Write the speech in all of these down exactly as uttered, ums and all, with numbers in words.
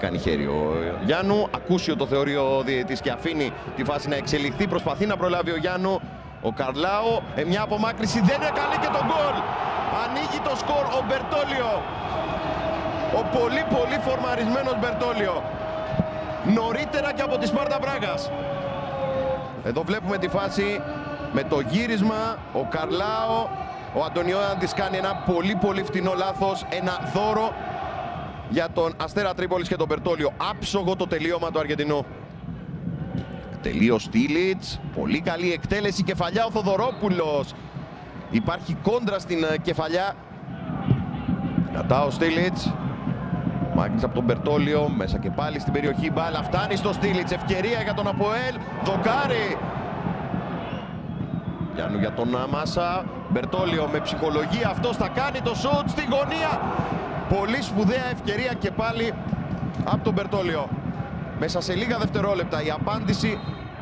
κάνει χέρι ο Γιάννου. Ακούσιο το θεωρεί ο διαιτητής και αφήνει τη φάση να εξελιχθεί. Προσπαθεί να προλάβει ο Γιάννου. Ο Καρλάο, ε, μια απομάκρυση, δεν είναι καλή και τον γκολ. Ανοίγει το σκορ ο Μπερτόλιο. Ο πολύ πολύ φορμαρισμένος Μπερτόλιο. Νωρίτερα και από τη Σπάρτα Μπράγας. Εδώ βλέπουμε τη φάση με το γύρισμα. Ο Καρλάο, ο Αντωνιώδης κάνει ένα πολύ πολύ φτηνό λάθος. Ένα δώρο για τον Αστέρα Τρίπολης και τον Μπερτόλιο. Άψογο το τελείωμα του Αργεντινού. Τελείω Στίλιτς, πολύ καλή εκτέλεση, κεφαλιά ο Θοδωρόπουλος. Υπάρχει κόντρα στην κεφαλιά. Κατά ο Στίλιτς. Μάγκης από τον Μπερτόλιο, μέσα και πάλι στην περιοχή. Μπάλα φτάνει στο Στίλιτς, ευκαιρία για τον Αποέλ. Δοκάρι. Γιάννου για τον Μάσα. Μπερτόλιο με ψυχολογία, αυτός θα κάνει το σουτ στη γωνία. Πολύ σπουδαία ευκαιρία και πάλι από τον Μπερτόλιο. Μέσα σε λίγα δευτερόλεπτα η απάντηση.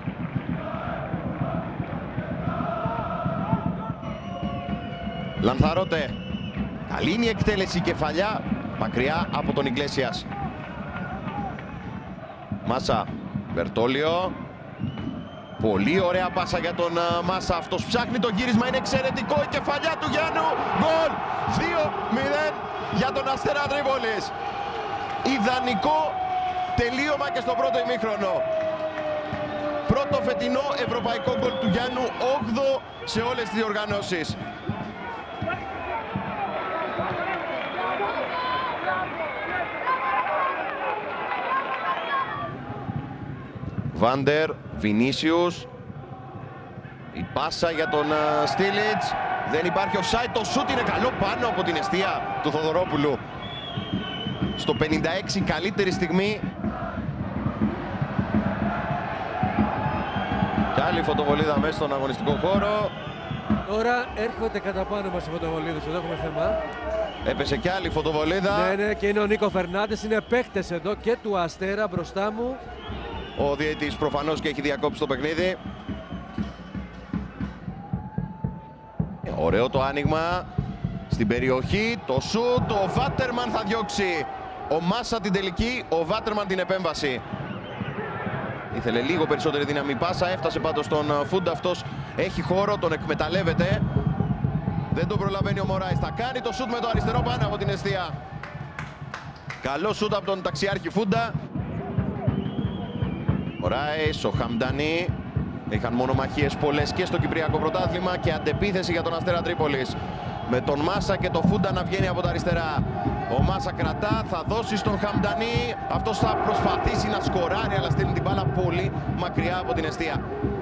Λανθαρότε. Καλή είναι η εκτέλεση, κεφαλιά μακριά από τον Ιγκλέσιας. Μάσα, Μπερτόλιο. Πολύ ωραία πάσα για τον uh, Μάσα. Αυτός ψάχνει το γύρισμα, είναι εξαιρετικό. Η κεφαλιά του Γιάννου. Γκολ! δύο μηδέν για τον Αστέρα Τρίπολης. Ιδανικό τελείωμα και στο πρώτο ημίχρονο. Πρώτο φετινό ευρωπαϊκό γκολ του Γιάννου, όγδοο σε όλες τις διοργανώσεις. Βάντερ, Βινίσιους. Η πάσα για τον uh, Στίλιτς. Δεν υπάρχει offside, το σούτ είναι καλό πάνω από την εστία του Θοδωρόπουλου. Στο πενήντα έξι, καλύτερη στιγμή. Και άλλη φωτοβολίδα μέσα στον αγωνιστικό χώρο. Τώρα έρχονται κατά πάνω μας οι φωτοβολίδες, εδώ έχουμε θέμα. Έπεσε και άλλη φωτοβολίδα. Ναι, ναι, και είναι ο Νίκο Φερνάντες, είναι παίκτες εδώ και του Αστέρα μπροστά μου. Ο διαιτητής προφανώς και έχει διακόψει το παιχνίδι. Ωραίο το άνοιγμα στην περιοχή, το σουτ, ο Βάτερμαν θα διώξει. Ο Μάσα την τελική, ο Βάτερμαν την επέμβαση. Ήθελε λίγο περισσότερη δύναμη πάσα, έφτασε πάντως στον Φούντα, αυτός έχει χώρο, τον εκμεταλλεύεται. Δεν τον προλαβαίνει ο Μωράης, θα κάνει το σουτ με το αριστερό πάνω από την εστία. Καλό σουτ από τον ταξιάρχη Φούντα. Μωράης, ο Χαμντανί. Είχαν μονομαχίες πολλές και στο Κυπριακό Πρωτάθλημα και αντεπίθεση για τον Αστέρα Τρίπολης. Με τον Μάσα και τον Φούντα να βγαίνει από τα αριστερά. Ο Μάσα κρατά, θα δώσει στον Χαμντανί. Αυτός θα προσπαθήσει να σκοράρει, αλλά στέλνει την μπάλα πολύ μακριά από την εστία.